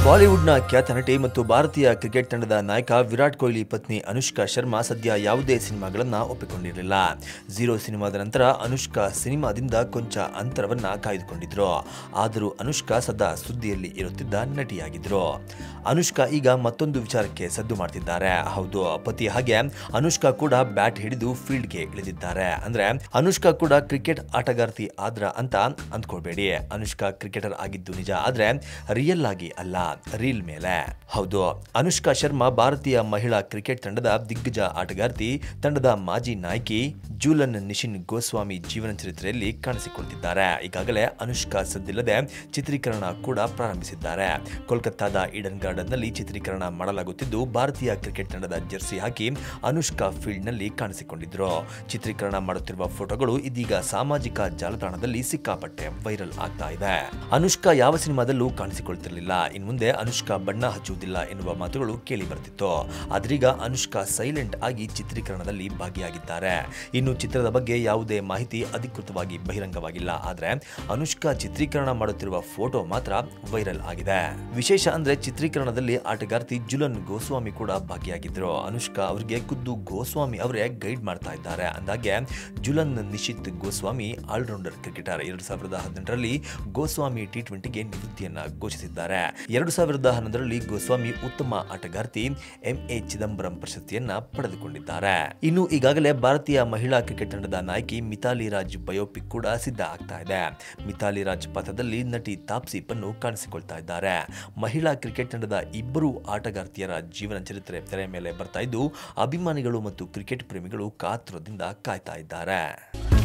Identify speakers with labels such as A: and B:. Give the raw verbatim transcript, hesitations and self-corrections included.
A: ಬಾಲಿವುಡ್ನ ಖ್ಯಾತ ನಟಿ ಮತ್ತು ಭಾರತೀಯ ಕ್ರಿಕೆಟ್ ತಂಡದ ನಾಯಕ ವಿರಾಟ್ ಕೊಹ್ಲಿ ಪತ್ನಿ ಅನುಷ್ಕಾ ಶರ್ಮಾ ಸದ್ಯ ಯಾವುದೇ ಸಿನಿಮಾಗಳನ್ನು ಒಪ್ಪಿಕೊಂಡಿರಲಿಲ್ಲ. ಝೀರೋ ಸಿನಿಮಾದ ನಂತರ ಅನುಷ್ಕಾ ಸಿನಿಮಾದಿಂದ ಕೊಂಚ ಅಂತರವನ್ನ ಕಾಯ್ದುಕೊಂಡಿದ್ರು. ಆದರೂ ಅನುಷ್ಕಾ ಸದಾ ಸುದ್ದಿಯಲ್ಲಿ ಇರುತ್ತಿದ್ದ ನಟಿಯಾಗಿದ್ರು. ಅನುಷ್ಕಾ ಈಗ ಮತ್ತೊಂದು ವಿಚಾರಕ್ಕೆ ಸದ್ದು ಮಾಡ್ತಿದ್ದಾರೆ. ಹೌದು, ಪತಿ ಹಾಗೆ ಅನುಷ್ಕಾ ಕೂಡ ಬ್ಯಾಟ್ ಹಿಡಿದು ಫೀಲ್ಡ್ಗೆ ಇಳಿದಿದ್ದಾರೆ. ಅಂದ್ರೆ ಅನುಷ್ಕಾ ಕೂಡ ಕ್ರಿಕೆಟ್ ಆಟಗಾರ್ತಿ ಆದ್ರ ಅಂತ ಅಂದ್ಕೊಳ್ಬೇಡಿ. ಅನುಷ್ಕಾ ಕ್ರಿಕೆಟರ್ ಆಗಿದ್ದು ನಿಜ, ಆದ್ರೆ ರಿಯಲ್ ಆಗಿ ಅಲ್ಲ, ರೀಲ್ ಮೇಲೆ. ಹೌದು, ಅನುಷ್ಕಾ ಶರ್ಮಾ ಭಾರತೀಯ ಮಹಿಳಾ ಕ್ರಿಕೆಟ್ ತಂಡದ ದಿಗ್ಗಜ ಆಟಗಾರ್ತಿ. ತಂಡದ ಮಾಜಿ ನಾಯಕಿ ಜೂಲನ್ ನಿಶಿನ್ ಗೋಸ್ವಾಮಿ ಜೀವನ ಚರಿತ್ರೆಯಲ್ಲಿ ಕಾಣಿಸಿಕೊಳ್ತಿದ್ದಾರೆ. ಈಗಾಗಲೇ ಅನುಷ್ಕಾ ಸದ್ದಿಲ್ಲದೆ ಚಿತ್ರೀಕರಣ ಕೂಡ ಪ್ರಾರಂಭಿಸಿದ್ದಾರೆ. ಕೋಲ್ಕತ್ತಾದ ಈಡನ್ ಗಾರ್ಡನ್ ನಲ್ಲಿ ಚಿತ್ರೀಕರಣ ಮಾಡಲಾಗುತ್ತಿದ್ದು, ಭಾರತೀಯ ಕ್ರಿಕೆಟ್ ತಂಡದ ಜೆರ್ಸಿ ಹಾಕಿ ಅನುಷ್ಕಾ ಫೀಲ್ಡ್ ನಲ್ಲಿ ಕಾಣಿಸಿಕೊಂಡಿದ್ರು. ಚಿತ್ರೀಕರಣ ಮಾಡುತ್ತಿರುವ ಫೋಟೋಗಳು ಇದೀಗ ಸಾಮಾಜಿಕ ಜಾಲತಾಣದಲ್ಲಿ ಸಿಕ್ಕಾಪಟ್ಟೆ ವೈರಲ್ ಆಗ್ತಾ ಇದೆ. ಅನುಷ್ಕಾ ಯಾವ ಸಿನಿಮಾದಲ್ಲೂ ಕಾಣಿಸಿಕೊಳ್ತಿರಲಿಲ್ಲ. ಇನ್ನು ಮುಂದೆ ಅನುಷ್ಕಾ ಬಣ್ಣ ಹಚ್ಚುವುದಿಲ್ಲ ಎನ್ನುವ ಮಾತುಗಳು ಕೇಳಿ ಬರ್ತಿತ್ತು. ಆದ್ರೀಗ ಅನುಷ್ಕಾ ಸೈಲೆಂಟ್ ಆಗಿ ಚಿತ್ರೀಕರಣದಲ್ಲಿ ಭಾಗಿಯಾಗಿದ್ದಾರೆ. ಇನ್ನು ಚಿತ್ರದ ಬಗ್ಗೆ ಯಾವುದೇ ಮಾಹಿತಿ ಅಧಿಕೃತವಾಗಿ ಬಹಿರಂಗವಾಗಿಲ್ಲ. ಆದ್ರೆ ಅನುಷ್ಕಾ ಚಿತ್ರೀಕರಣ ಮಾಡುತ್ತಿರುವ ಫೋಟೋ ಮಾತ್ರ ವೈರಲ್ ಆಗಿದೆ. ವಿಶೇಷ ಅಂದ್ರೆ ಚಿತ್ರೀಕರಣದಲ್ಲಿ ಆಟಗಾರ್ತಿ ಜುಲನ್ ಗೋಸ್ವಾಮಿ ಕೂಡ ಭಾಗಿಯಾಗಿದ್ರು. ಅನುಷ್ಕಾ ಅವರಿಗೆ ಖುದ್ದು ಗೋಸ್ವಾಮಿ ಅವರೇ ಗೈಡ್ ಮಾಡ್ತಾ ಇದ್ದಾರೆ. ಅಂದಾಗೆ ಜುಲನ್ ನಿಶಿತ್ ಗೋಸ್ವಾಮಿ ಆಲ್ರೌಂಡರ್ ಕ್ರಿಕೆಟರ್. ಎರಡ್ ಸಾವಿರದ ಹದಿನೆಂಟರಲ್ಲಿ ಗೋಸ್ವಾಮಿ ಟಿ ಟ್ವೆಂಟಿಗೆ ನಿವೃತ್ತಿಯನ್ನ ಘೋಷಿಸಿದ್ದಾರೆ. ಎರಡು ಸಾವಿರದ ಹನ್ನೊಂದರಲ್ಲಿ ಗೋಸ್ವಾಮಿ ಉತ್ತಮ ಆಟಗಾರ್ತಿ ಎಂಎ ಚಿದಂಬರಂ ಪ್ರಶಸ್ತಿಯನ್ನ ಪಡೆದುಕೊಂಡಿದ್ದಾರೆ. ಇನ್ನು ಈಗಾಗಲೇ ಭಾರತೀಯ ಮಹಿಳಾ ಕ್ರಿಕೆಟ್ ತಂಡದ ನಾಯಕಿ ಮಿಥಾಲಿ ರಾಜ್ ಬಯೋಪಿಕ್ ಕೂಡ ಸಿದ್ಧ ಆಗ್ತಾ ಇದೆ. ಮಿಥಾಲಿ ರಾಜ್ ಪಾತ್ರದಲ್ಲಿ ನಟಿ ತಾಪ್ಸಿ ಪನ್ನು ಕಾಣಿಸಿಕೊಳ್ತಾ ಇದ್ದಾರೆ. ಮಹಿಳಾ ಕ್ರಿಕೆಟ್ ತಂಡದ ಇಬ್ಬರು ಆಟಗಾರ್ತಿಯರ ಜೀವನ ಚರಿತ್ರೆ ತೆರೆ ಮೇಲೆ ಬರ್ತಾ ಇದ್ದು, ಅಭಿಮಾನಿಗಳು ಮತ್ತು ಕ್ರಿಕೆಟ್ ಪ್ರೇಮಿಗಳು ಕಾತುರದಿಂದ ಕಾಯ್ತಾ ಇದ್ದಾರೆ.